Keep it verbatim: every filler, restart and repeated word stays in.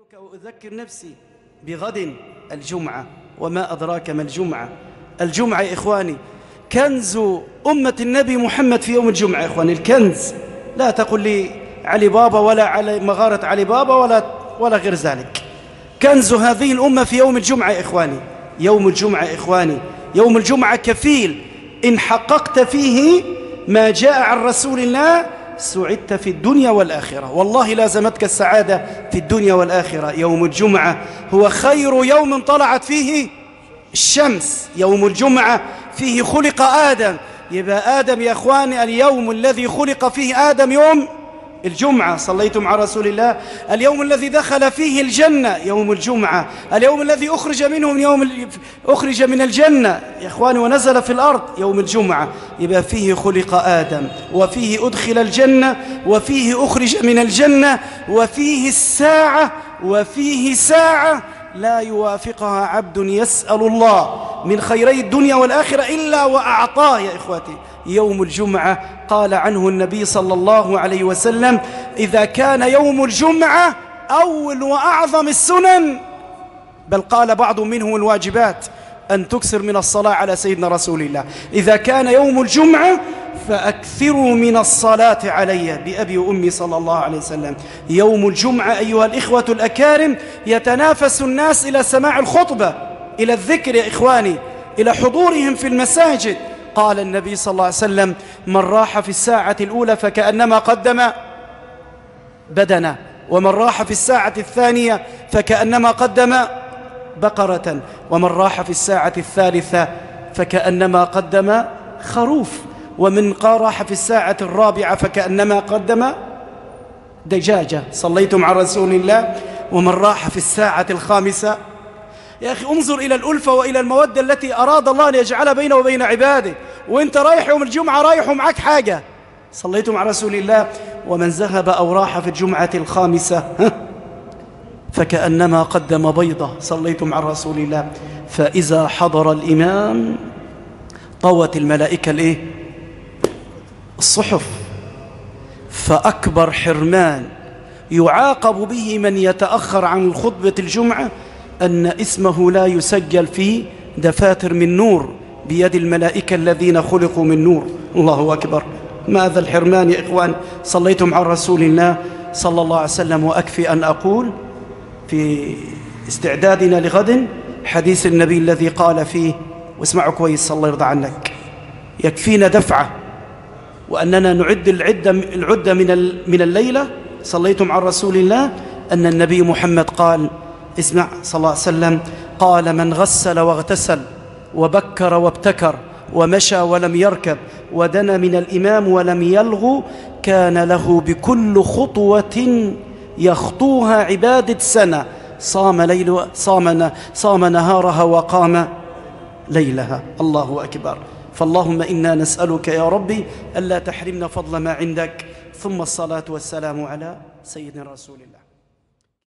وأذكر نفسي بغد الجمعة، وما أدراك ما الجمعة. الجمعة يا إخواني كنز أمة النبي محمد في يوم الجمعة يا إخواني، الكنز. لا تقل لي علي بابا ولا علي مغارة علي بابا ولا, ولا غير ذلك. كنز هذه الأمة في يوم الجمعة يا إخواني. يوم الجمعة يا إخواني، يوم الجمعة كفيل إن حققت فيه ما جاء عن رسول الله سعدت في الدنيا والآخرة، والله لازمتك السعادة في الدنيا والآخرة. يوم الجمعة هو خير يوم طلعت فيه الشمس، يوم الجمعة فيه خلق آدم. يبقى آدم يا أخواني اليوم الذي خلق فيه آدم يوم الجمعة. صليتم على رسول الله. اليوم الذي دخل فيه الجنة يوم الجمعة. اليوم الذي أخرج منه من يوم أخرج من الجنة يا إخواني ونزل في الأرض يوم الجمعة. يبقى فيه خلق آدم، وفيه أدخل الجنة، وفيه أخرج من الجنة، وفيه الساعة، وفيه ساعة لا يوافقها عبد يسأل الله من خيري الدنيا والآخرة إلا وأعطاه. يا إخواتي يوم الجمعة قال عنه النبي صلى الله عليه وسلم: إذا كان يوم الجمعة أول وأعظم السنن، بل قال بعض منه الواجبات، أن تكثر من الصلاة على سيدنا رسول الله. إذا كان يوم الجمعة فأكثروا من الصلاة علي بأبي وأمي صلى الله عليه وسلم. يوم الجمعة أيها الإخوة الأكارم يتنافس الناس إلى سماع الخطبة، إلى الذكر يا إخواني، إلى حضورهم في المساجد. قال النبي صلى الله عليه وسلم: من راح في الساعة الأولى فكأنما قدم بدنه، ومن راح في الساعة الثانية فكأنما قدم بقرة، ومن راح في الساعة الثالثة فكأنما قدم خروف، ومن راح في الساعة الرابعة فكأنما قدم دجاجة. صليتم على رسول الله. ومن راح في الساعة الخامسة. يا أخي انظر إلى الألفة وإلى المودة التي أراد الله أن يجعلها بينه وبين عباده، وإنت رايح يوم الجمعة رايح ومعك حاجة. صليتم على رسول الله. ومن ذهب أو راح في الجمعة الخامسة فكأنما قدم بيضة. صليتم على رسول الله. فإذا حضر الإمام طوت الملائكة الإيه؟ الصحف. فأكبر حرمان يعاقب به من يتأخر عن خطبة الجمعة أن اسمه لا يسجل في دفاتر من نور بيد الملائكة الذين خلقوا من نور. الله أكبر. ماذا الحرمان يا إخوان. صليتم على رسول الله صلى الله عليه وسلم. وأكفي أن أقول في استعدادنا لغد حديث النبي الذي قال فيه، واسمعوا كويس الله يرضى عنك، يكفينا دفعة وأننا نعد العدة, العدة من, من الليلة. صليتم على رسول الله أن النبي محمد قال، اسمع صلى الله عليه وسلم، قال: من غسل واغتسل وبكر وابتكر ومشى ولم يركب ودنا من الإمام ولم يلغو كان له بكل خطوة يخطوها عبادة سنة، صام, ليل صام, صام نهارها وقام ليلها. الله أكبر. فاللهم إنا نسألك يا ربي ألا تحرمنا فضل ما عندك، ثم الصلاة والسلام على سيدنا رسول الله.